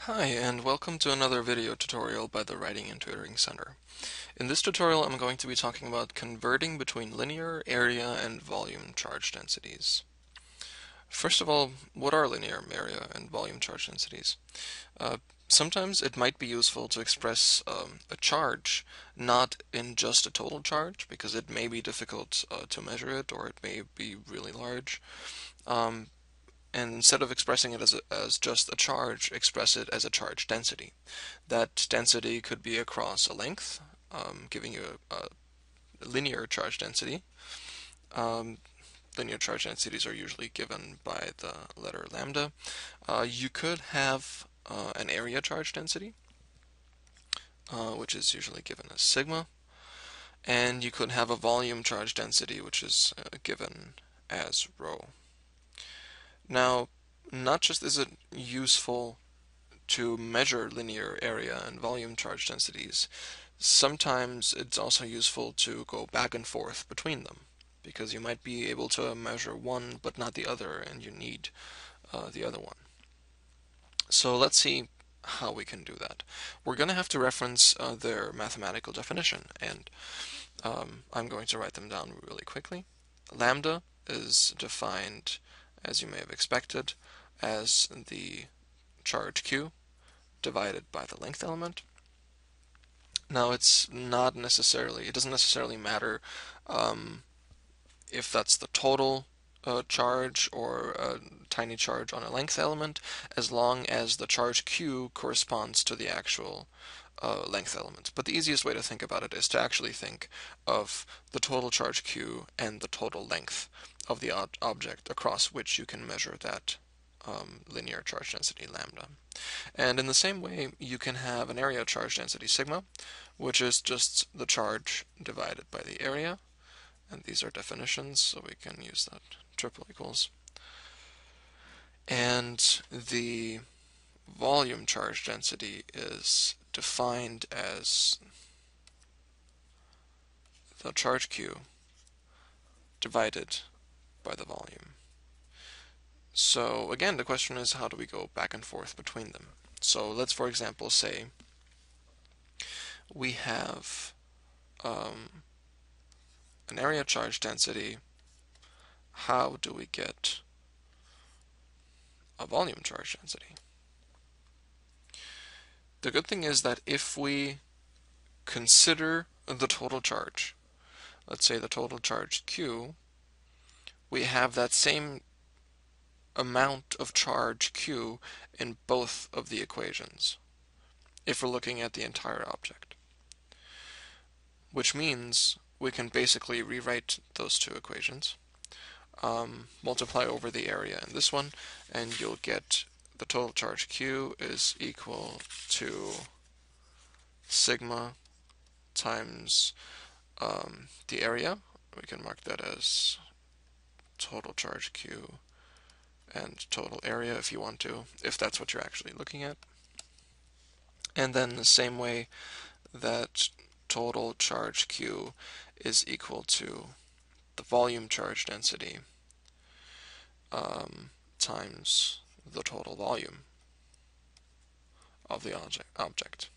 Hi, and welcome to another video tutorial by the Writing and Tutoring Center. In this tutorial, I'm going to be talking about converting between linear, area, and volume charge densities. First of all, what are linear, area, and volume charge densities? Sometimes it might be useful to express a charge not in just a total charge, because it may be difficult to measure it, or it may be really large. And instead of expressing it as just a charge, express it as a charge density. That density could be across a length, giving you a linear charge density. Um, Linear charge densities are usually given by the letter lambda. You could have an area charge density, which is usually given as sigma, and you could have a volume charge density, which is given as rho. Now, not just is it useful to measure linear area and volume charge densities, sometimes it's also useful to go back and forth between them, because you might be able to measure one but not the other, and you need the other one. So let's see how we can do that. We're going to have to reference their mathematical definition, and I'm going to write them down really quickly. Lambda is defined, as you may have expected, as the charge q divided by the length element. Now it doesn't necessarily matter if that's the total charge or a tiny charge on a length element, as long as the charge q corresponds to the actual length element. But the easiest way to think about it is to actually think of the total charge q and the total length of the object across which you can measure that linear charge density lambda. And in the same way, you can have an area charge density sigma, which is just the charge divided by the area. And these are definitions, so we can use that triple equals. And the volume charge density is defined as the charge q divided by the volume. So again, the question is, how do we go back and forth between them? So let's, for example, say we have an area charge density. How do we get a volume charge density? The good thing is that if we consider the total charge, let's say the total charge q, we have that same amount of charge q in both of the equations, if we're looking at the entire object. Which means we can basically rewrite those two equations, multiply over the area in this one, and you'll get the total charge q is equal to sigma times the area. We can mark that as total charge q and total area if you want to, if that's what you're actually looking at. And then the same way that total charge q is equal to the volume charge density times the total volume of the object.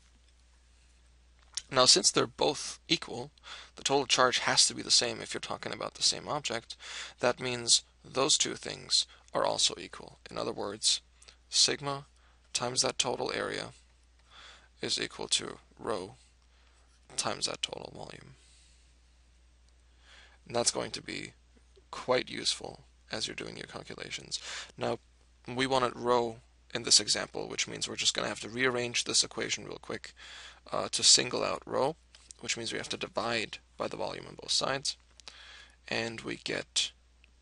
Now, since they're both equal, the total charge has to be the same if you're talking about the same object. That means those two things are also equal. In other words, sigma times that total area is equal to rho times that total volume. And that's going to be quite useful as you're doing your calculations. Now, we wanted rho in this example, which means we're just going to have to rearrange this equation real quick to single out rho, which means we have to divide by the volume on both sides, and we get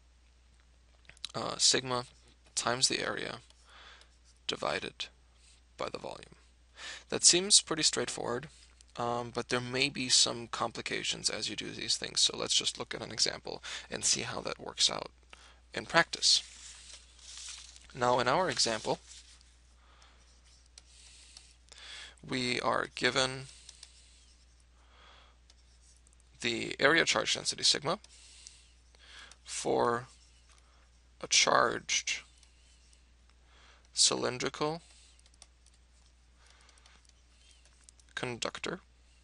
sigma times the area divided by the volume. That seems pretty straightforward, but there may be some complications as you do these things, so let's just look at an example and see how that works out in practice. Now, in our example, we are given the area charge density sigma for a charged cylindrical conductor,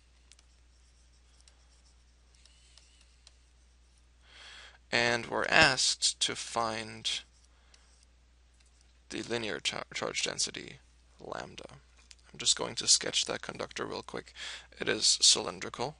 and we're asked to find the linear charge density lambda. I'm just going to sketch that conductor real quick. It is cylindrical.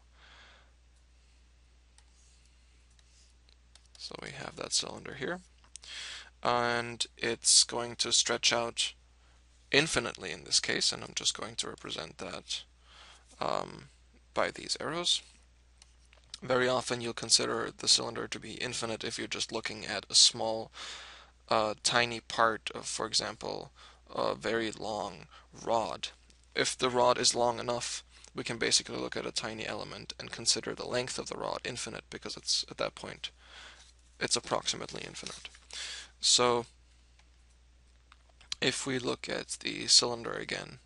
So we have that cylinder here. And it's going to stretch out infinitely in this case, and I'm just going to represent that by these arrows. Very often you'll consider the cylinder to be infinite if you're just looking at a small, tiny part of, for example, a very long rod. If the rod is long enough, we can basically look at a tiny element and consider the length of the rod infinite, because it's at that point it's approximately infinite. So if we look at the cylinder again,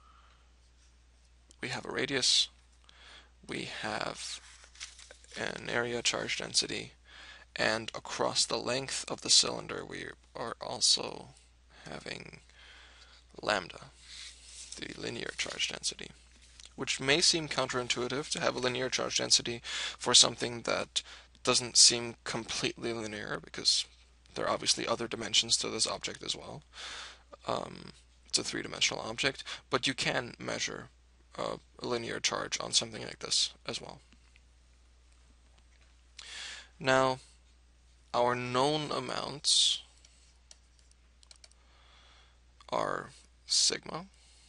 we have a radius, we have an area charge density, and across the length of the cylinder we are also having lambda, the linear charge density, which may seem counterintuitive to have a linear charge density for something that doesn't seem completely linear, because there are obviously other dimensions to this object as well. It's a three-dimensional object, but you can measure a linear charge on something like this as well. Now, our known amounts are sigma,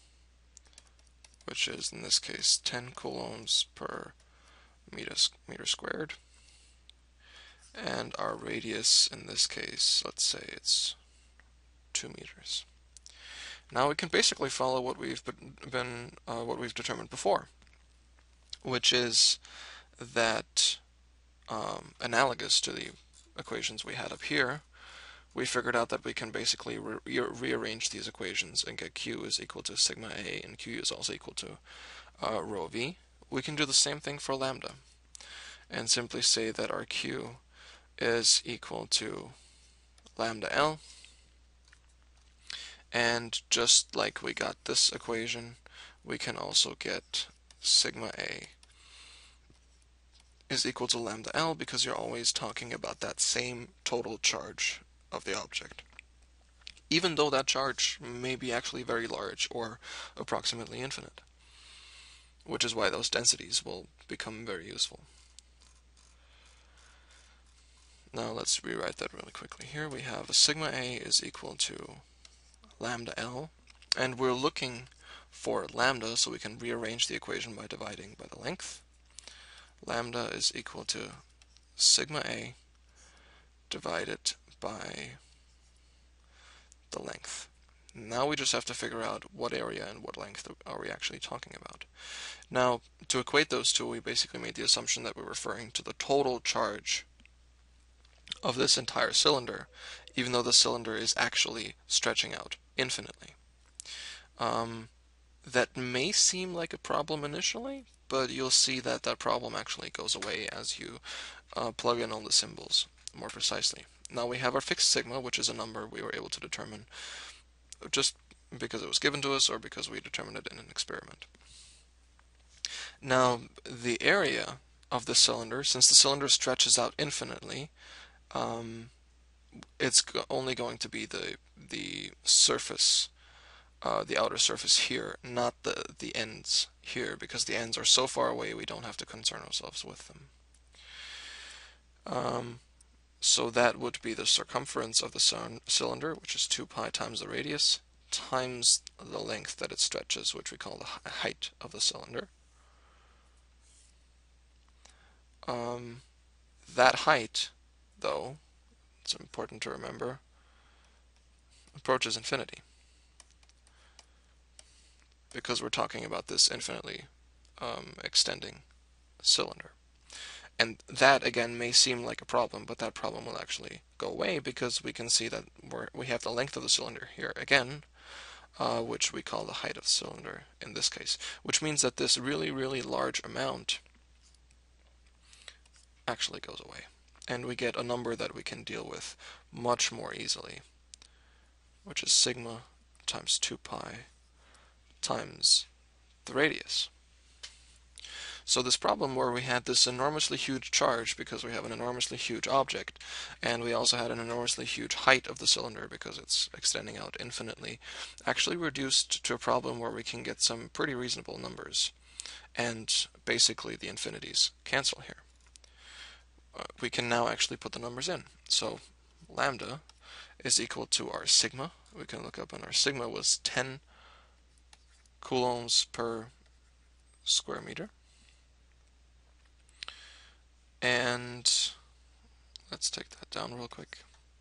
which is in this case 10 coulombs per meter squared, and our radius in this case, let's say it's 2 meters. Now we can basically follow what we've determined before, which is that analogous to the equations we had up here, we figured out that we can basically rearrange these equations and get Q is equal to sigma A and Q is also equal to rho V. We can do the same thing for lambda and simply say that our Q is equal to lambda L, and just like we got this equation, we can also get sigma A is equal to lambda L, because you're always talking about that same total charge of the object, even though that charge may be actually very large or approximately infinite, which is why those densities will become very useful. Now let's rewrite that really quickly here. We have a sigma A is equal to lambda L, and we're looking for lambda, so we can rearrange the equation by dividing by the length. Lambda is equal to sigma A divided by the length. Now we just have to figure out what area and what length are we actually talking about. Now, to equate those two, we basically made the assumption that we're referring to the total charge of this entire cylinder, even though the cylinder is actually stretching out infinitely. That may seem like a problem initially, but you'll see that that problem actually goes away as you plug in all the symbols more precisely. Now we have our fixed sigma, which is a number we were able to determine just because it was given to us or because we determined it in an experiment. Now, the area of the cylinder, since the cylinder stretches out infinitely, it's only going to be the surface, the outer surface here, not the ends here, because the ends are so far away we don't have to concern ourselves with them. So that would be the circumference of the cylinder, which is 2 pi times the radius, times the length that it stretches, which we call the height of the cylinder. That height, though, it's important to remember, approaches infinity, because we're talking about this infinitely extending cylinder. And that, again, may seem like a problem, but that problem will actually go away, because we can see that we have the length of the cylinder here again, which we call the height of the cylinder in this case, which means that this really, really large amount actually goes away, and we get a number that we can deal with much more easily, which is sigma times 2 pi times the radius. So this problem where we had this enormously huge charge because we have an enormously huge object, and we also had an enormously huge height of the cylinder because it's extending out infinitely, actually reduced to a problem where we can get some pretty reasonable numbers. And basically the infinities cancel here. We can now actually put the numbers in. So lambda is equal to our sigma. We can look up, and our sigma was 10 coulombs per square meter. And let's take that down real quick.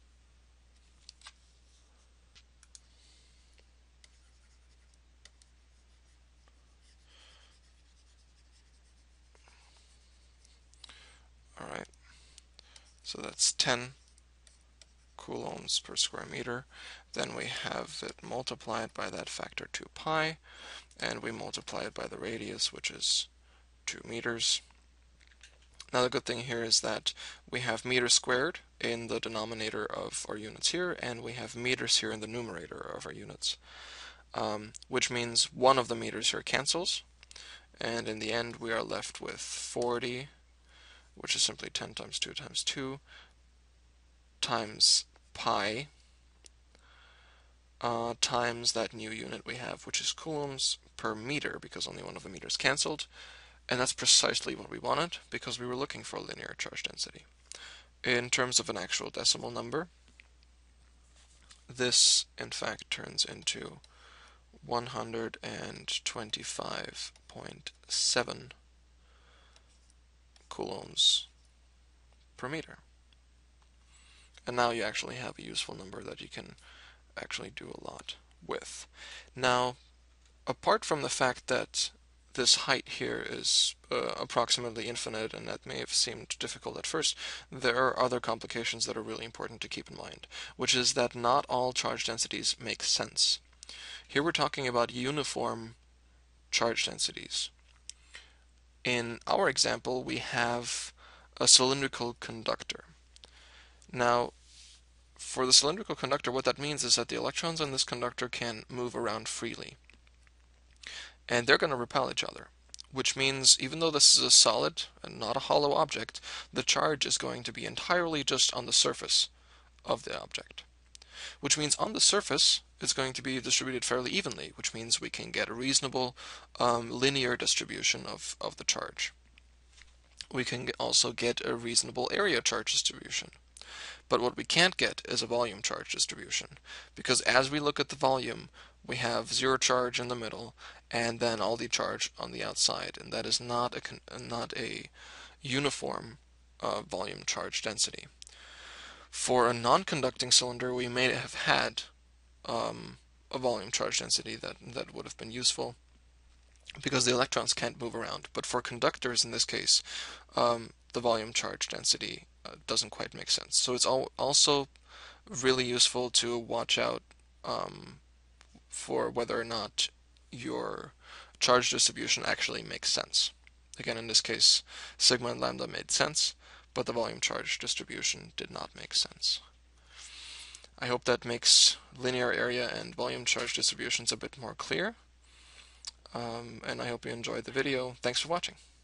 All right, so that's 10 coulombs per square meter. Then we have it multiplied by that factor 2 pi, and we multiply it by the radius, which is 2 meters. Now the good thing here is that we have meters squared in the denominator of our units here, and we have meters here in the numerator of our units, which means one of the meters here cancels, and in the end we are left with 40, which is simply 10 times 2 times 2 times pi times that new unit we have, which is coulombs per meter, because only one of the meters canceled. And that's precisely what we wanted, because we were looking for a linear charge density. In terms of an actual decimal number, this in fact turns into 125.7 coulombs per meter. And now you actually have a useful number that you can actually do a lot with. Now, apart from the fact that this height here is approximately infinite, and that may have seemed difficult at first, there are other complications that are really important to keep in mind, which is that not all charge densities make sense. Here we're talking about uniform charge densities. In our example, we have a cylindrical conductor. Now, for the cylindrical conductor, what that means is that the electrons in this conductor can move around freely, and they're going to repel each other, which means even though this is a solid and not a hollow object, the charge is going to be entirely just on the surface of the object, which means on the surface it's going to be distributed fairly evenly, which means we can get a reasonable linear distribution of the charge. We can also get a reasonable area charge distribution. But what we can't get is a volume charge distribution, because as we look at the volume, we have zero charge in the middle, and then all the charge on the outside, and that is not a uniform volume charge density. For a non-conducting cylinder, we may have had a volume charge density that would have been useful, because the electrons can't move around. But for conductors, in this case, the volume charge density doesn't quite make sense. So it's also really useful to watch out for whether or not your charge distribution actually makes sense. Again, in this case, sigma and lambda made sense, but the volume charge distribution did not make sense. I hope that makes linear area and volume charge distributions a bit more clear, and I hope you enjoyed the video. Thanks for watching.